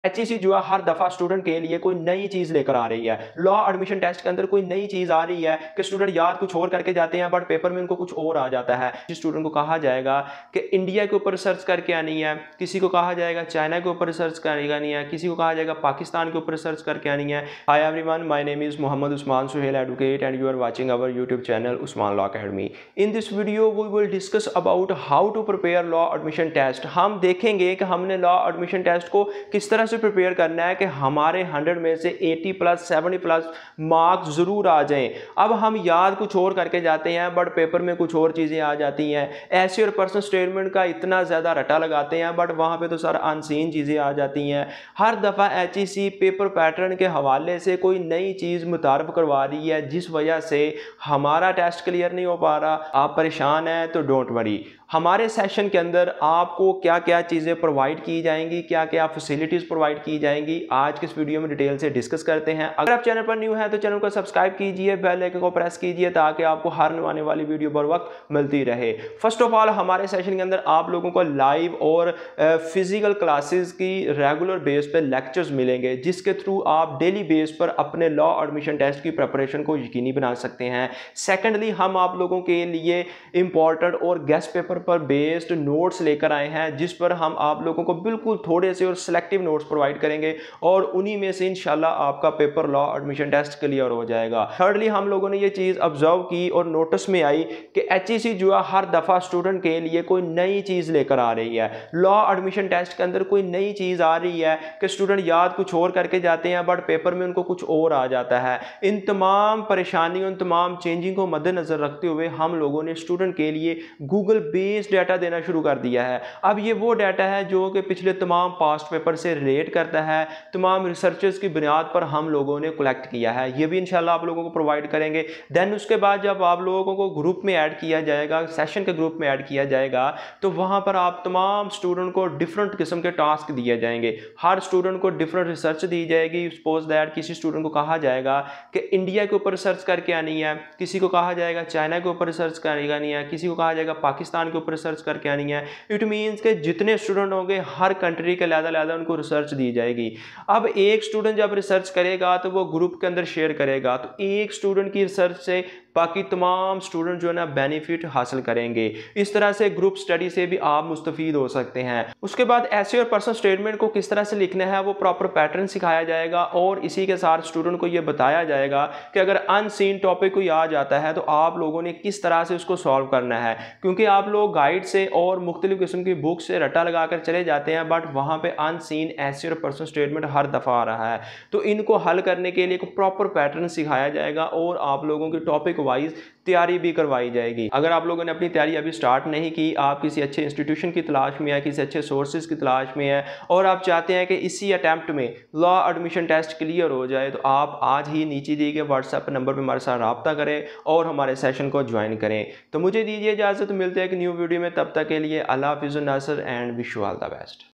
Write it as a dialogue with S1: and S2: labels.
S1: HEC जो है हर दफ़ा स्टूडेंट के लिए कोई नई चीज़ लेकर आ रही है। लॉ एडमिशन टेस्ट के अंदर कोई नई चीज़ आ रही है कि स्टूडेंट याद कुछ और करके जाते हैं बट पेपर में उनको कुछ और आ जाता है। जिस स्टूडेंट को कहा जाएगा कि इंडिया के ऊपर रिसर्च करके आनी है, किसी को कहा जाएगा चाइना के ऊपर रिसर्च करके आनी है, किसी को कहा जाएगा पाकिस्तान के ऊपर रिसर्च करके आनी है। Hi everyone, my name is Mohammad Usman Suhail advocate and you are watching our YouTube channel Usman Law Academy. In this video we will discuss about how to prepare law admission test. हम देखेंगे कि हमने लॉ एडमिशन टेस्ट को किस तरह से prepare करना है कि हमारे 100 में से 80 प्लस 70 प्लस मार्क्स जरूर आ जाएं। अब हम याद कुछ और करके जाते हैं बट पेपर में कुछ और चीजें आ जाती हैं। ऐसे और पर्सनल स्टेटमेंट का इतना ज्यादा रटा लगाते हैं बट वहां पे तो सर अनसीन चीजें आ जाती हैं। हर दफा एचईसी पेपर पैटर्न के हवाले से कोई नई चीज मुतारफ करवा रही है जिस वजह से हमारा टेस्ट क्लियर नहीं हो पा रहा। आप परेशान हैं तो डोंट वरी, हमारे सेशन के अंदर आपको क्या क्या चीज़ें प्रोवाइड की जाएंगी, क्या क्या फैसिलिटीज़ प्रोवाइड की जाएंगी, आज के इस वीडियो में डिटेल से डिस्कस करते हैं। अगर आप चैनल पर न्यू हैं तो चैनल को सब्सक्राइब कीजिए, बेल आइकन को प्रेस कीजिए ताकि आपको हर आने वाली वीडियो बर वक्त मिलती रहे। फर्स्ट ऑफ ऑल हमारे सेशन के अंदर आप लोगों को लाइव और फिजिकल क्लासेस की रेगुलर बेस पर लेक्चर्स मिलेंगे जिसके थ्रू आप डेली बेस पर अपने लॉ एडमिशन टेस्ट की प्रिपरेशन को यकीनी बना सकते हैं। सेकेंडली, हम आप लोगों के लिए इंपॉर्टेंट और गेस्ट पेपर पर बेस्ड नोट्स लेकर आए हैं जिस पर हम आप लोगों को बिल्कुल थोड़े से और सिलेक्टिव नोट्स प्रोवाइड करेंगे और उन्हीं में से इंशाल्लाह आपका paper law admission test clear हो जाएगा। थर्डली, हम लोगों ने ये चीज ऑब्जर्व की और नोटिस में आई कि एचईसी जो है हर दफा स्टूडेंट के लिए कोई नई चीज लेकर आ रही है। लॉ एडमिशन टेस्ट के अंदर कोई नई चीज आ रही है कि स्टूडेंट याद कुछ और करके जाते हैं बट पेपर में उनको कुछ और आ जाता है। इन तमाम परेशानियों, इन तमाम चेंजिंग को मद्देनजर रखते हुए हम लोगों ने स्टूडेंट के लिए गूगल बेस्ड डाटा देना शुरू कर दिया है। अब ये वो डाटा है जो कि पिछले तमाम पास्ट पेपर से रिलेट करता है, तमाम रिसर्चेस की बुनियाद पर हम लोगों ने कलेक्ट किया है। ये भी इंशाल्लाह आप लोगों को प्रोवाइड करेंगे। देन उसके बाद जब आप लोगों को ग्रुप में ऐड किया जाएगा, सेशन के ग्रुप में ऐड किया जाएगा, तो वहां पर आप तमाम स्टूडेंट को डिफरेंट किस्म के टास्क दिए जाएंगे। हर स्टूडेंट को डिफरेंट रिसर्च दी जाएगी। सपोज दैट किसी स्टूडेंट को कहा जाएगा कि इंडिया के ऊपर रिसर्च करके आनी है, किसी को कहा जाएगा चाइना के ऊपर रिसर्च करके आनी है, किसी को कहा जाएगा पाकिस्तान के ऊपर रिसर्च करके आनी है। इट मीन्स के जितने स्टूडेंट होंगे हर कंट्री के अलग-अलग उनको रिसर्च दी जाएगी। अब एक स्टूडेंट जब रिसर्च करेगा तो वो ग्रुप के अंदर शेयर करेगा, तो एक स्टूडेंट की रिसर्च से बाकी तमाम स्टूडेंट जो है ना बेनिफिट हासिल करेंगे। इस तरह से ग्रुप स्टडी से भी आप मुस्तफीद हो सकते हैं। उसके बाद ऐसे और पर्सनल स्टेटमेंट को किस तरह से लिखना है वो प्रॉपर पैटर्न सिखाया जाएगा और इसी के साथ स्टूडेंट को ये बताया जाएगा कि अगर अनसीन टॉपिक कोई आ जाता है तो आप लोगों ने किस तरह से उसको सॉल्व करना है। क्योंकि आप लोग गाइड से और मुख्तलिफ किस्म की बुक से रटा लगाकर चले जाते हैं बट वहां पे अनसीन ऐसे और पर्सनल स्टेटमेंट हर दफा आ रहा है। तो इनको हल करने के लिए एक प्रॉपर पैटर्न सिखाया जाएगा और आप लोगों की टॉपिक वाइज तैयारी भी करवाई जाएगी। अगर आप लोगों ने अपनी तैयारी अभी स्टार्ट नहीं की, आप किसी अच्छे इंस्टीट्यूशन की तलाश में है, किसी अच्छे सोर्सेज की तलाश में है और आप चाहते हैं कि इसी अटेम्प्ट में लॉ एडमिशन टेस्ट क्लियर हो जाए, तो आप आज ही नीचे दिए गए व्हाट्सएप नंबर पर हमारे साथ रब्ता करें और हमारे सेशन को ज्वाइन करें। तो मुझे दीजिए इजाजत, मिलते हैं एक न्यू वीडियो में। तब तक के लिए अल्लाह हाफिज़ Nasar and wish you all the best.